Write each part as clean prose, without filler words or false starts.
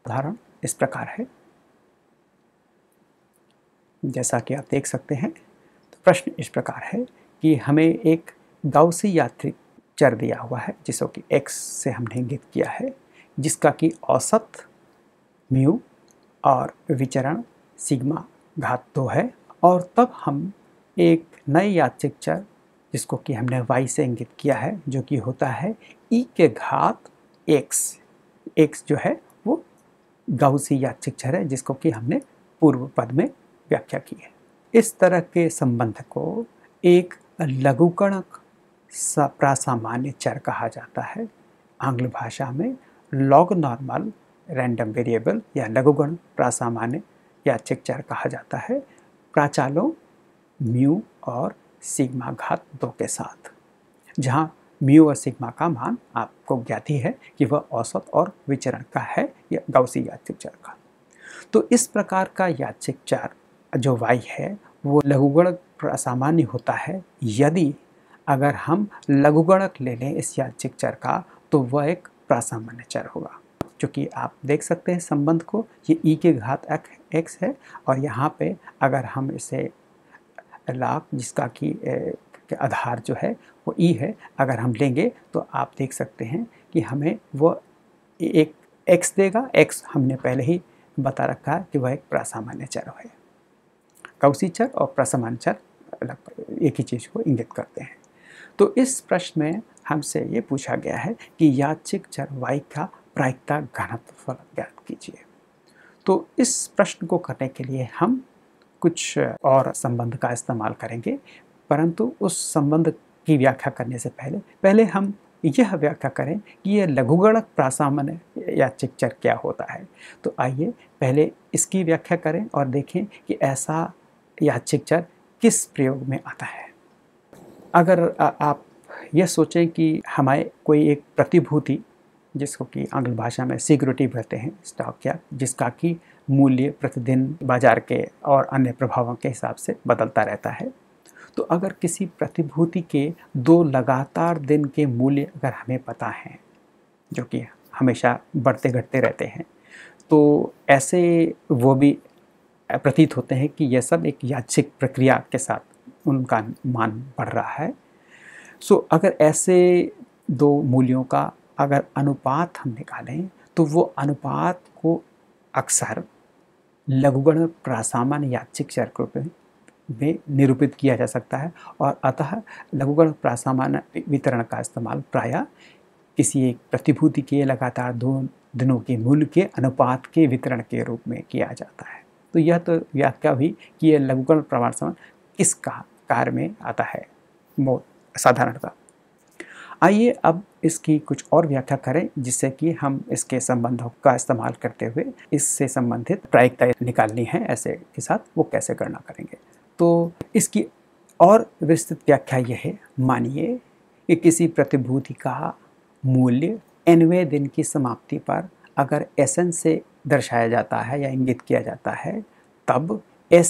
उदाहरण इस प्रकार है, जैसा कि आप देख सकते हैं। तो प्रश्न इस प्रकार है कि हमें एक गाउसी यादृच्छिक चर दिया हुआ है जिसको कि x से हमने इंगित किया है, जिसका कि औसत म्यू और विचरण सिग्मा घात 2 है, और तब हम एक नए यादृच्छिक चर जिसको कि हमने y से इंगित किया है, जो कि होता है e के घात x जो है वो गाउसी यादृच्छिक चर है जिसको कि हमने पूर्व पद में व्याख्या की है। इस तरह के संबंध को एक लघुगणक प्रासामान्य चर कहा जाता है। आंग्ल भाषा में लॉग नॉर्मल रैंडम वेरिएबल या लघुगण प्रासामान्य यादृच्छिक चर कहा जाता है, प्राचालों म्यू और सिग्मा घात 2 के साथ, जहाँ म्यू और सिग्मा का मान आपको ज्ञात ही है कि वह औसत और विचरण का है या गाउसी यादृच्छिक चर का। तो इस प्रकार का यादृच्छिक चर जो y है वो लघुगणक प्रासामान्य होता है यदि अगर हम लघुगणक ले लें इस यादृच्छिक चर का, तो वह एक प्रासामान्य चर होगा। क्योंकि आप देख सकते हैं संबंध को, ये e के घात x है और यहाँ पे अगर हम इसे लाभ जिसका कि आधार जो है वो e है, अगर हम लेंगे तो आप देख सकते हैं कि हमें वो एक x देगा। x हमने पहले ही बता रखा है कि वह एक प्रासामान्य चर है। गाउसी चर और प्रासामान्य चर लगभग एक ही चीज़ को इंगित करते हैं। तो इस प्रश्न में हमसे ये पूछा गया है कि यादृच्छिक चर y का प्रायिकता घनत्व ज्ञात कीजिए। तो इस प्रश्न को करने के लिए हम कुछ और संबंध का इस्तेमाल करेंगे, परंतु उस संबंध की व्याख्या करने से पहले हम यह व्याख्या करें कि यह लघुगणक प्रासामान्य यादृच्छिक चर क्या होता है। तो आइए पहले इसकी व्याख्या करें और देखें कि ऐसा यादृच्छिक चर किस प्रयोग में आता है। अगर आप यह सोचें कि हमारे कोई एक प्रतिभूति जिसको कि आंग्ल भाषा में सिक्योरिटी कहते हैं, स्टॉक या, जिसका कि मूल्य प्रतिदिन बाजार के और अन्य प्रभावों के हिसाब से बदलता रहता है। तो अगर किसी प्रतिभूति के 2 लगातार दिन के मूल्य अगर हमें पता है, जो कि हमेशा बढ़ते घटते रहते हैं, तो ऐसे वो भी प्रतीत होते हैं कि यह सब एक यादृच्छिक प्रक्रिया के साथ उनका मान बढ़ रहा है। सो अगर ऐसे 2 मूल्यों का अगर अनुपात हम निकालें, तो वो अनुपात को अक्सर लघुगण प्रासामान्य यादृच्छिक चर के रूप में निरूपित किया जा सकता है, और अतः लघुगण प्रासामान्य वितरण का इस्तेमाल प्रायः किसी एक प्रतिभूति के लगातार 2 दिनों के मूल्य के अनुपात के वितरण के रूप में किया जाता है। तो यह तो व्याख्या हुई कि यह लघुगण प्रासामान्य किस कार्य में आता है साधारणतः। आइए अब इसकी कुछ और व्याख्या करें, जिससे कि हम इसके संबंधों का इस्तेमाल करते हुए इससे संबंधित प्रायिकता निकालनी है ऐसे के साथ वो कैसे गणना करेंगे। तो इसकी और विस्तृत व्याख्या यह है, मानिए कि किसी प्रतिभूति का मूल्य nवें दिन की समाप्ति पर अगर Sn से दर्शाया जाता है या इंगित किया जाता है, तब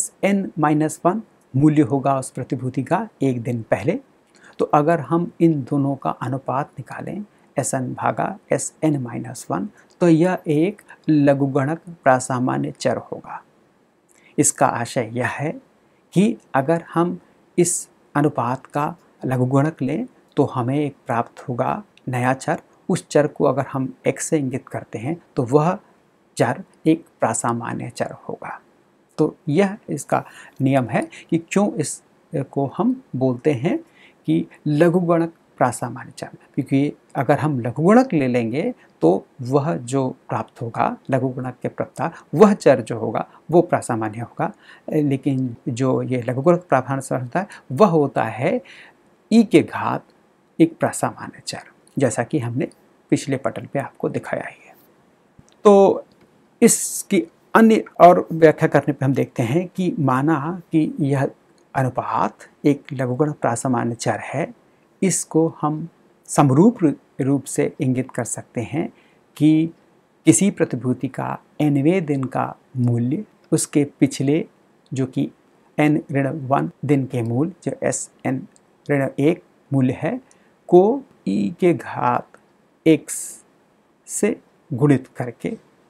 Sn-1 मूल्य होगा उस प्रतिभूति का एक दिन पहले। तो अगर हम इन दोनों का अनुपात निकालें Sn भागा Sn-1, तो यह एक लघुगणक प्रासामान्य चर होगा। इसका आशय यह है कि अगर हम इस अनुपात का लघुगणक लें तो हमें एक प्राप्त होगा नया चर। उस चर को अगर हम x से इंगित करते हैं तो वह चर एक प्रासामान्य चर होगा। तो यह इसका नियम है कि क्यों इसको हम बोलते हैं कि लघुगणक प्रासामान्य चर, क्योंकि अगर हम लघुगणक ले लेंगे तो वह जो प्राप्त होगा लघुगणक के प्रकार वह चर जो होगा वो प्रासामान्य होगा, लेकिन जो ये लघुगणक प्रासामान्य होता है वह होता है e के घात एक प्रासामान्य चर, जैसा कि हमने पिछले पटल पे आपको दिखाया ही है। तो इसकी अन्य और व्याख्या करने पे हम देखते हैं कि माना कि यह अनुपात एक लघुगण प्रासामान्य चर है, इसको हम समरूप रूप से इंगित कर सकते हैं कि किसी प्रतिभूति का nवें दिन का मूल्य उसके पिछले जो कि n-1 दिन के मूल्य जो Sn-1 मूल्य है को e के घात x से गुणित करके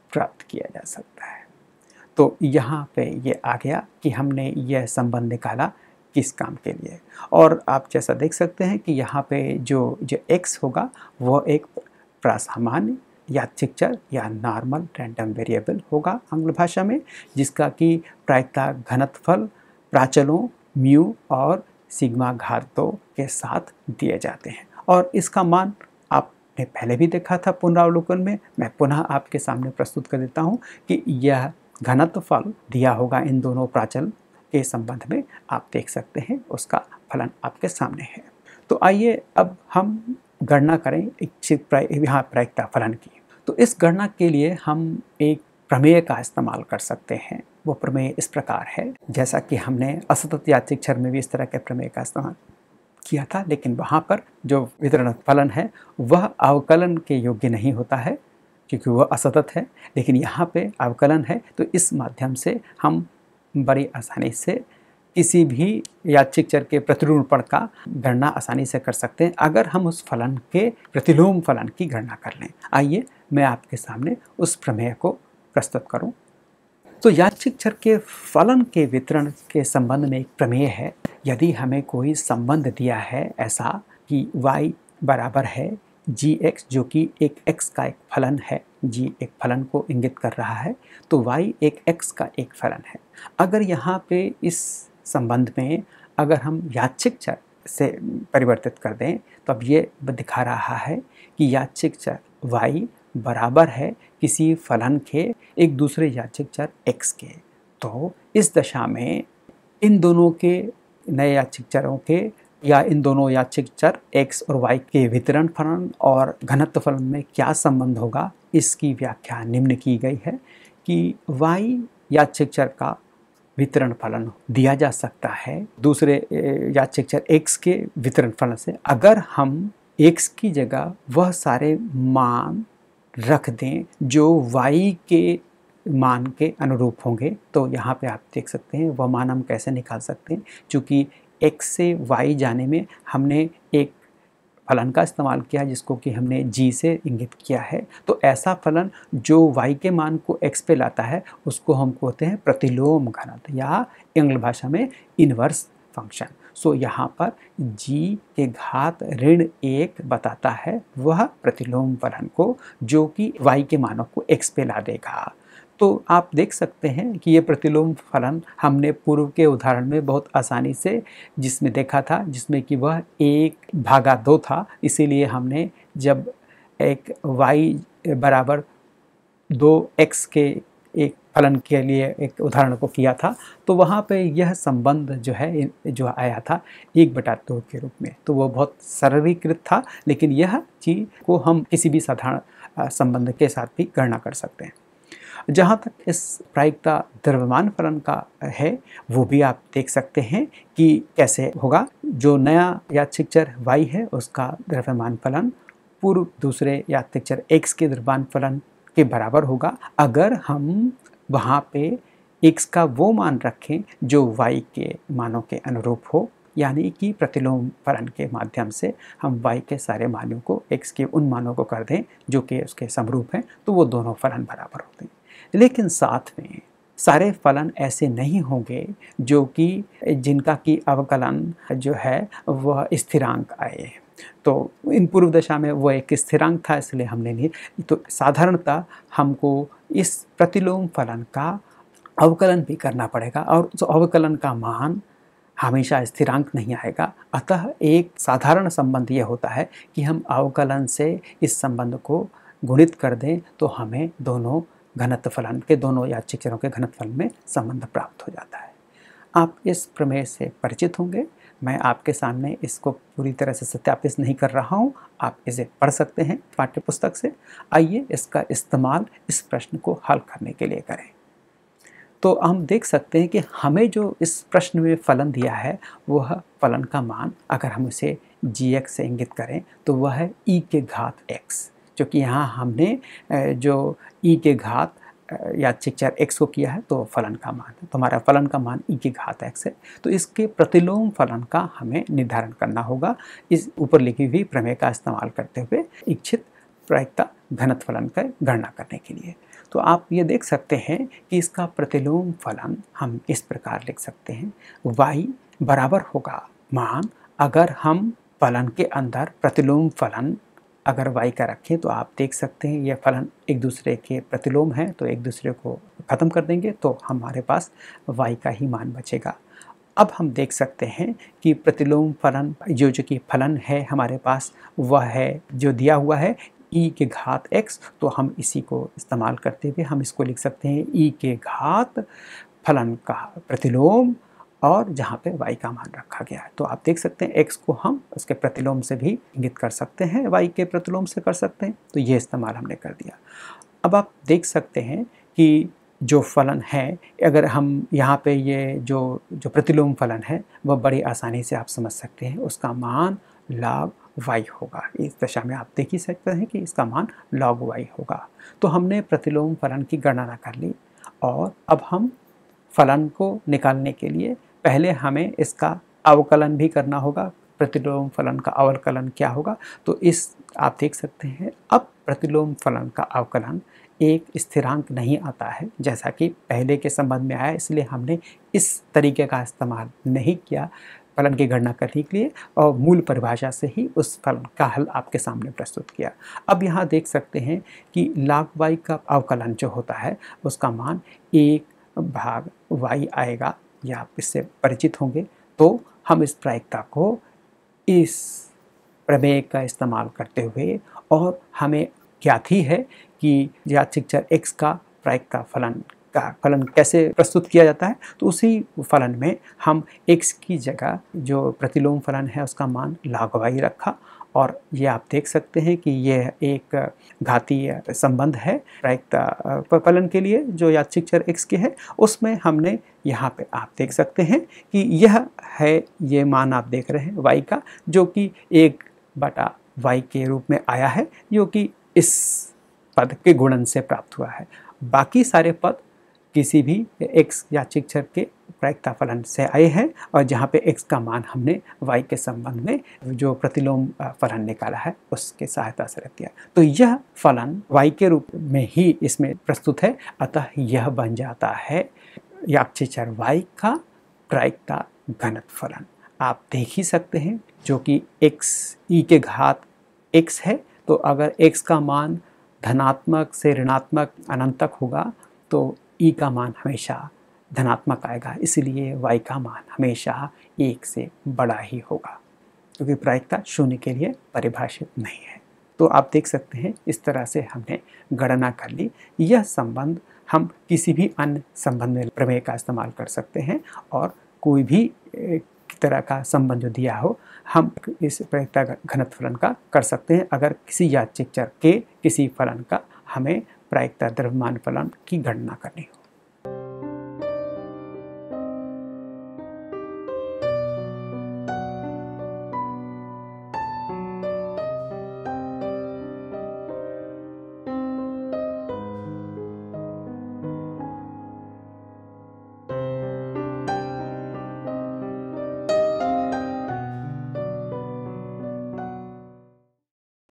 प्राप्त किया जा सकता है। तो यहाँ पे ये आ गया कि हमने यह संबंध निकाला किस काम के लिए। और आप जैसा देख सकते हैं कि यहाँ पे जो x होगा वह एक प्रासामान्य यादृच्छिक चर या नॉर्मल रैंडम वेरिएबल होगा आंग्ल भाषा में, जिसका कि प्रायिकता घनत्वफल प्राचलों म्यू और सिग्मा घातों के साथ दिए जाते हैं। और इसका मान आपने पहले भी देखा था पुनरावलोकन में, मैं पुनः आपके सामने प्रस्तुत कर देता हूँ कि यह घनत्वफल दिया होगा इन दोनों प्राचल के संबंध में, आप देख सकते हैं उसका फलन आपके सामने है। तो आइए अब हम गणना करें इच्छित यहाँ प्रायिकता फलन की। तो इस गणना के लिए हम एक प्रमेय का इस्तेमाल कर सकते हैं। वो प्रमेय इस प्रकार है, जैसा कि हमने असतत यादृच्छिक चर में भी इस तरह के प्रमेय का इस्तेमाल किया था, लेकिन वहाँ पर जो वितरण फलन है वह अवकलन के योग्य नहीं होता है क्योंकि वह असतत है, लेकिन यहाँ पे अवकलन है। तो इस माध्यम से हम बड़ी आसानी से किसी भी यादृच्छिक चर के प्रतिरूपण का गणना आसानी से कर सकते हैं अगर हम उस फलन के प्रतिलोम फलन की गणना कर लें। आइए मैं आपके सामने उस प्रमेय को प्रस्तुत करूं। तो यादृच्छिक चर के फलन के वितरण के संबंध में एक प्रमेय है। यदि हमें कोई संबंध दिया है ऐसा कि y बराबर है gx, जो कि एक x का एक फलन है, g एक फलन को इंगित कर रहा है, तो y एक x का एक फलन है। अगर यहाँ पे इस संबंध में अगर हम यादृच्छिक चर से परिवर्तित कर दें तो अब ये दिखा रहा है कि यादृच्छिक चर y बराबर है किसी फलन के एक दूसरे यादृच्छिक चर x के। तो इस दशा में इन दोनों के नए यादृच्छिक चरों के या इन दोनों यादृच्छिक चर x और y के वितरण फलन और घनत्व फलन में क्या संबंध होगा, इसकी व्याख्या निम्न की गई है कि y यादृच्छिक चर का वितरण फलन दिया जा सकता है दूसरे यादृच्छिक चर x के वितरण फलन से अगर हम x की जगह वह सारे मान रख दें जो y के मान के अनुरूप होंगे। तो यहाँ पे आप देख सकते हैं वह मान हम कैसे निकाल सकते हैं, चूँकि x से y जाने में हमने एक फलन का इस्तेमाल किया जिसको कि हमने g से इंगित किया है। तो ऐसा फलन जो y के मान को x पे लाता है उसको हम कहते हैं प्रतिलोम घनत्व या आंग्ल भाषा में इनवर्स फंक्शन। सो यहाँ पर g के घात ऋण 1 बताता है वह प्रतिलोम फलन को जो कि y के मानों को x पे ला देगा। तो आप देख सकते हैं कि ये प्रतिलोम फलन हमने पूर्व के उदाहरण में बहुत आसानी से जिसमें देखा था, जिसमें कि वह 1/2 था। इसीलिए हमने जब एक y बराबर 2x के एक फलन के लिए एक उदाहरण को किया था तो वहाँ पे यह संबंध जो है जो आया था 1/2 के रूप में, तो वो बहुत सरलीकृत था, लेकिन यह चीज़ को हम किसी भी साधारण संबंध के साथ भी गणना कर सकते हैं। जहाँ तक इस प्रायिकता द्रव्यमान फलन का है वो भी आप देख सकते हैं कि कैसे होगा। जो नया यादृच्छिक चर y है उसका द्रव्यमान फलन पूर्व दूसरे यादृच्छिक चर x के द्रव्यमान फलन के बराबर होगा अगर हम वहाँ पे x का वो मान रखें जो y के मानों के अनुरूप हो, यानी कि प्रतिलोम फलन के माध्यम से हम y के सारे मानों को x के उन मानों को कर दें जो कि उसके समरूप हैं, तो वो दोनों फलन बराबर होते हैं। लेकिन साथ में सारे फलन ऐसे नहीं होंगे जो कि जिनका कि अवकलन जो है वह स्थिरांक आए। तो इन पूर्व दशा में वह एक स्थिरांक था इसलिए हमने नहीं, तो साधारणतः हमको इस प्रतिलोम फलन का अवकलन भी करना पड़ेगा और जो अवकलन का मान हमेशा स्थिरांक नहीं आएगा। अतः एक साधारण संबंध यह होता है कि हम अवकलन से इस संबंध को गुणित कर दें तो हमें दोनों घनत्व फलन के दोनों यादृच्छिक चरों के घनत्व फलन में संबंध प्राप्त हो जाता है। आप इस प्रमेय से परिचित होंगे। मैं आपके सामने इसको पूरी तरह से सत्यापित नहीं कर रहा हूँ, आप इसे पढ़ सकते हैं पाठ्य पुस्तक से। आइए इसका इस्तेमाल इस प्रश्न को हल करने के लिए करें। तो हम देख सकते हैं कि हमें जो इस प्रश्न में फलन दिया है वह फलन का मान अगर हम इसे gx से इंगित करें तो वह है e के घात x, जो कि यहाँ हमने जो e के घात यादृच्छिक चर x को किया है तो फलन का मान है, तो हमारा फलन का मान e के घात x है। तो इसके प्रतिलोम फलन का हमें निर्धारण करना होगा इस ऊपर लिखी हुई प्रमेय का इस्तेमाल करते हुए इच्छित प्रायिकता घनत्व फलन का गणना करने के लिए। तो आप ये देख सकते हैं कि इसका प्रतिलोम फलन हम इस प्रकार लिख सकते हैं, y बराबर होगा मान, अगर हम फलन के अंदर प्रतिलोम फलन अगर y का रखें तो आप देख सकते हैं ये फलन एक दूसरे के प्रतिलोम हैं, तो एक दूसरे को ख़त्म कर देंगे तो हमारे पास y का ही मान बचेगा। अब हम देख सकते हैं कि प्रतिलोम फलन जो कि फलन है हमारे पास वह है जो दिया हुआ है e के घात x, तो हम इसी को इस्तेमाल करते हुए हम इसको लिख सकते हैं e के घात फलन का प्रतिलोम और जहाँ पे y का मान रखा गया है। तो आप देख सकते हैं x को हम उसके प्रतिलोम से भी इंगित कर सकते हैं, y के प्रतिलोम से कर सकते हैं, तो ये इस्तेमाल हमने कर दिया। अब आप देख सकते हैं कि जो फलन है, अगर हम यहाँ पे ये जो प्रतिलोम फलन है वह बड़ी आसानी से आप समझ सकते हैं, उसका मान log y होगा। इस दशा में आप देख ही सकते हैं कि इसका मान log y होगा। तो हमने प्रतिलोम फलन की गणना कर ली और अब हम फलन को निकालने के लिए पहले हमें इसका अवकलन भी करना होगा। प्रतिलोम फलन का अवकलन क्या होगा, तो इस आप देख सकते हैं अब प्रतिलोम फलन का अवकलन एक स्थिरांक नहीं आता है जैसा कि पहले के संबंध में आया, इसलिए हमने इस तरीके का इस्तेमाल नहीं किया फलन की गणना करने के लिए और मूल परिभाषा से ही उस फलन का हल आपके सामने प्रस्तुत किया। अब यहाँ देख सकते हैं कि log y का अवकलन जो होता है उसका मान 1/y आएगा, या आप इससे परिचित होंगे। तो हम इस प्रायिकता को इस प्रमेय का इस्तेमाल करते हुए, और हमें ज्ञात ही है कि यादृच्छिक चर x का प्रायिकता फलन कैसे प्रस्तुत किया जाता है, तो उसी फलन में हम x की जगह जो प्रतिलोम फलन है उसका मान log y रखा, और ये आप देख सकते हैं कि यह एक घातीय संबंध है प्रायिकता फलन के लिए जो यादृच्छिक चर x के है, उसमें हमने यहाँ पे आप देख सकते हैं कि यह है, ये मान आप देख रहे हैं y का, जो कि 1/y के रूप में आया है, जो कि इस पद के गुणन से प्राप्त हुआ है। बाकी सारे पद किसी भी x यादृच्छिक चर के प्रायिकता फलन से आए हैं, और जहाँ पे x का मान हमने y के संबंध में जो प्रतिलोम फलन निकाला है उसके सहायता से रख दिया। तो यह फलन y के रूप में ही इसमें प्रस्तुत है, अतः यह बन जाता है यादृच्छिक चर y का प्रायिकता घनत्व फलन। आप देख ही सकते हैं जो कि x e के घात x है, तो अगर x का मान धनात्मक से ऋणात्मक अनंत तक होगा तो e का मान हमेशा धनात्मक आएगा, इसलिए y का मान हमेशा 1 से बड़ा ही होगा, क्योंकि प्रायिकता शून्य के लिए परिभाषित नहीं है। तो आप देख सकते हैं इस तरह से हमने गणना कर ली। यह संबंध हम किसी भी अन्य संबंध में प्रमेय का इस्तेमाल कर सकते हैं, और कोई भी तरह का संबंध जो दिया हो हम इस प्रायिकता घनत्व फलन का कर सकते हैं, अगर किसी यादृच्छिक चर के किसी फलन का हमें प्रायिकता द्रव्यमान फलन की गणना करनी हो।